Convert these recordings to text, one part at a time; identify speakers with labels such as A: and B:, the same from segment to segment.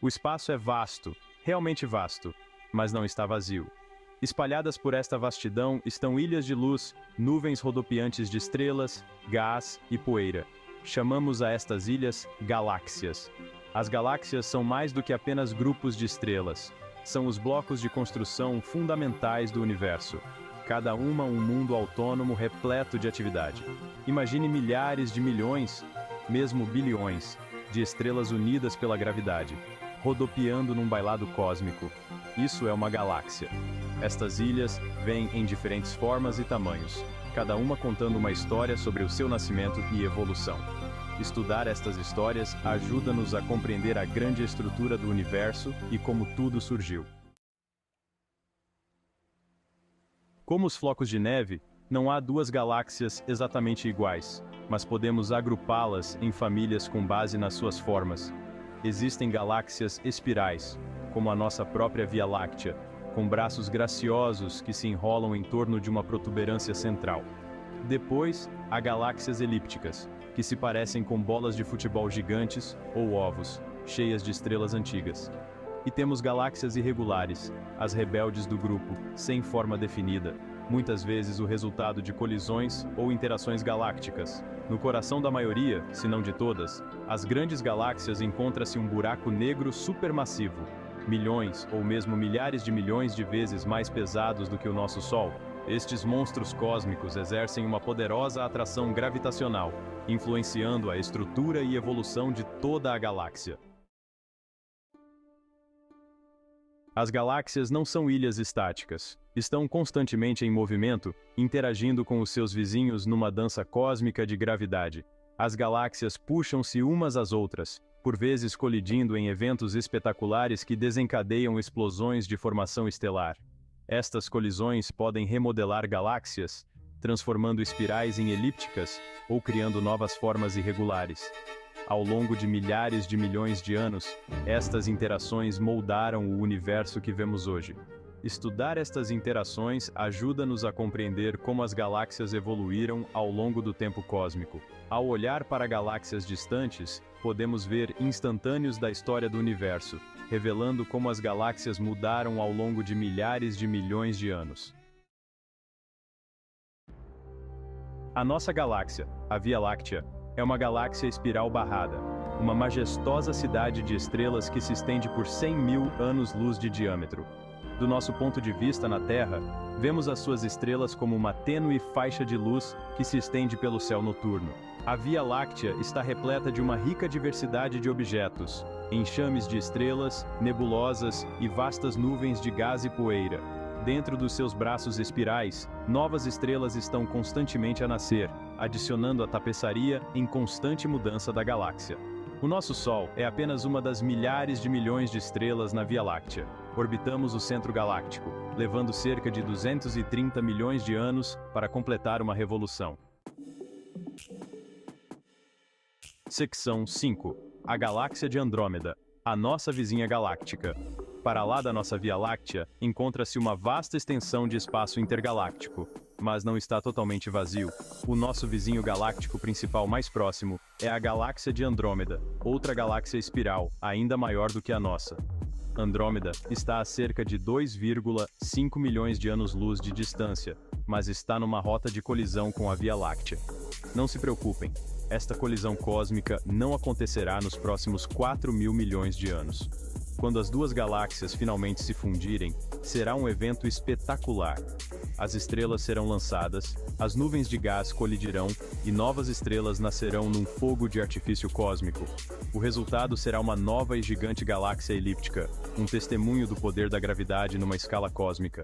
A: O espaço é vasto, realmente vasto, mas não está vazio. Espalhadas por esta vastidão estão ilhas de luz, nuvens rodopiantes de estrelas, gás e poeira. Chamamos a estas ilhas galáxias. As galáxias são mais do que apenas grupos de estrelas. São os blocos de construção fundamentais do universo. Cada uma um mundo autônomo repleto de atividade. Imagine milhares de milhões, mesmo bilhões, de estrelas unidas pela gravidade, rodopiando num bailado cósmico. Isso é uma galáxia. Estas ilhas vêm em diferentes formas e tamanhos, cada uma contando uma história sobre o seu nascimento e evolução. Estudar estas histórias ajuda-nos a compreender a grande estrutura do universo e como tudo surgiu. Como os flocos de neve, não há duas galáxias exatamente iguais, mas podemos agrupá-las em famílias com base nas suas formas. Existem galáxias espirais, como a nossa própria Via Láctea, com braços graciosos que se enrolam em torno de uma protuberância central. Depois, há galáxias elípticas, que se parecem com bolas de futebol gigantes ou ovos, cheias de estrelas antigas. E temos galáxias irregulares, as rebeldes do grupo, sem forma definida, muitas vezes o resultado de colisões ou interações galácticas. No coração da maioria, se não de todas, as grandes galáxias encontra-se um buraco negro supermassivo, milhões ou mesmo milhares de milhões de vezes mais pesados do que o nosso Sol. Estes monstros cósmicos exercem uma poderosa atração gravitacional, influenciando a estrutura e evolução de toda a galáxia. As galáxias não são ilhas estáticas. Estão constantemente em movimento, interagindo com os seus vizinhos numa dança cósmica de gravidade. As galáxias puxam-se umas às outras, por vezes colidindo em eventos espetaculares que desencadeiam explosões de formação estelar. Estas colisões podem remodelar galáxias, transformando espirais em elípticas ou criando novas formas irregulares. Ao longo de milhares de milhões de anos, estas interações moldaram o universo que vemos hoje. Estudar estas interações ajuda-nos a compreender como as galáxias evoluíram ao longo do tempo cósmico. Ao olhar para galáxias distantes, podemos ver instantâneos da história do universo, revelando como as galáxias mudaram ao longo de milhares de milhões de anos. A nossa galáxia, a Via Láctea, é uma galáxia espiral barrada, uma majestosa cidade de estrelas que se estende por 100.000 anos-luz de diâmetro. Do nosso ponto de vista na Terra, vemos as suas estrelas como uma tênue faixa de luz que se estende pelo céu noturno. A Via Láctea está repleta de uma rica diversidade de objetos, enxames de estrelas, nebulosas e vastas nuvens de gás e poeira. Dentro dos seus braços espirais, novas estrelas estão constantemente a nascer, adicionando a tapeçaria em constante mudança da galáxia. O nosso Sol é apenas uma das milhares de milhões de estrelas na Via Láctea. Orbitamos o centro galáctico, levando cerca de 230 milhões de anos para completar uma revolução. Seção 5. A Galáxia de Andrômeda, a nossa vizinha galáctica. Para lá da nossa Via Láctea, encontra-se uma vasta extensão de espaço intergaláctico, mas não está totalmente vazio. O nosso vizinho galáctico principal mais próximo é a Galáxia de Andrômeda, outra galáxia espiral, ainda maior do que a nossa. Andrômeda está a cerca de 2,5 milhões de anos-luz de distância, mas está numa rota de colisão com a Via Láctea. Não se preocupem, esta colisão cósmica não acontecerá nos próximos 4.000 milhões de anos. Quando as duas galáxias finalmente se fundirem, será um evento espetacular. As estrelas serão lançadas, as nuvens de gás colidirão e novas estrelas nascerão num fogo de artifício cósmico. O resultado será uma nova e gigante galáxia elíptica, um testemunho do poder da gravidade numa escala cósmica.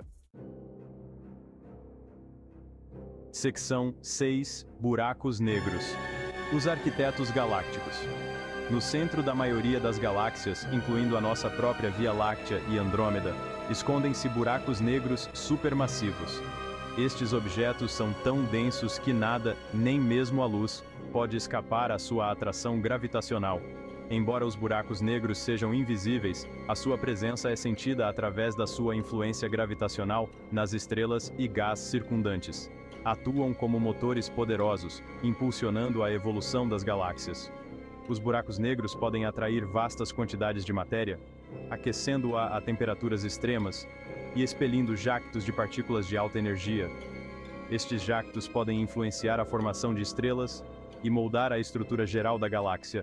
A: Seção 6. Buracos negros. Os arquitetos galácticos. No centro da maioria das galáxias, incluindo a nossa própria Via Láctea e Andrômeda, escondem-se buracos negros supermassivos. Estes objetos são tão densos que nada, nem mesmo a luz, pode escapar à sua atração gravitacional. Embora os buracos negros sejam invisíveis, a sua presença é sentida através da sua influência gravitacional nas estrelas e gás circundantes. Atuam como motores poderosos, impulsionando a evolução das galáxias. Os buracos negros podem atrair vastas quantidades de matéria, aquecendo-a a temperaturas extremas e expelindo jactos de partículas de alta energia. Estes jactos podem influenciar a formação de estrelas e moldar a estrutura geral da galáxia.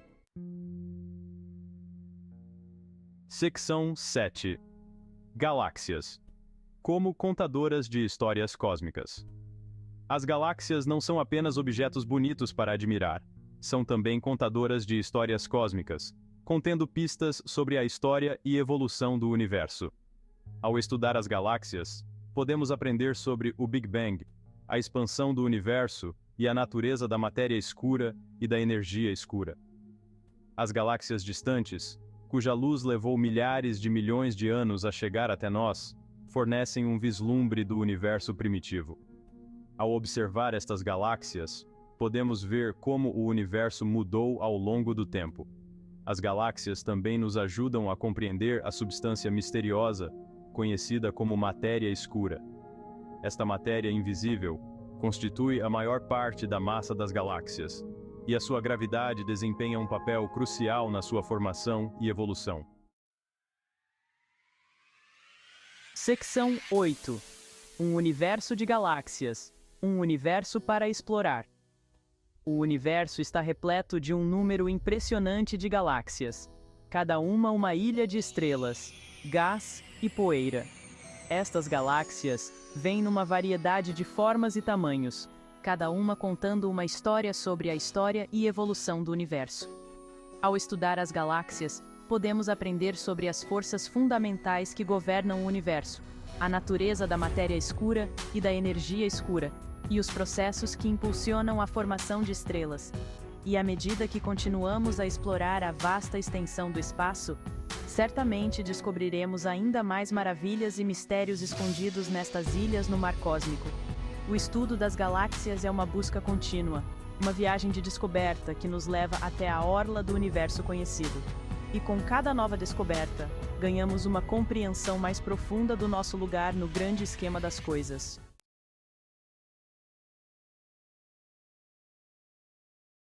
A: Seção 7. Galáxias. Como contadoras de histórias cósmicas. As galáxias não são apenas objetos bonitos para admirar, são também contadoras de histórias cósmicas, contendo pistas sobre a história e evolução do universo. Ao estudar as galáxias, podemos aprender sobre o Big Bang, a expansão do universo e a natureza da matéria escura e da energia escura. As galáxias distantes, cuja luz levou milhares de milhões de anos a chegar até nós, fornecem um vislumbre do universo primitivo. Ao observar estas galáxias, podemos ver como o universo mudou ao longo do tempo. As galáxias também nos ajudam a compreender a substância misteriosa, conhecida como matéria escura. Esta matéria invisível constitui a maior parte da massa das galáxias, e a sua gravidade desempenha um papel crucial na sua formação e evolução.
B: Seção 8. Um universo de galáxias. Um universo para explorar. O universo está repleto de um número impressionante de galáxias, cada uma ilha de estrelas, gás e poeira. Estas galáxias vêm numa variedade de formas e tamanhos, cada uma contando uma história sobre a história e evolução do universo. Ao estudar as galáxias, podemos aprender sobre as forças fundamentais que governam o universo, a natureza da matéria escura e da energia escura, e os processos que impulsionam a formação de estrelas. E à medida que continuamos a explorar a vasta extensão do espaço, certamente descobriremos ainda mais maravilhas e mistérios escondidos nestas ilhas no mar cósmico. O estudo das galáxias é uma busca contínua, uma viagem de descoberta que nos leva até a orla do universo conhecido. E com cada nova descoberta, ganhamos uma compreensão mais profunda do nosso lugar no grande esquema das coisas.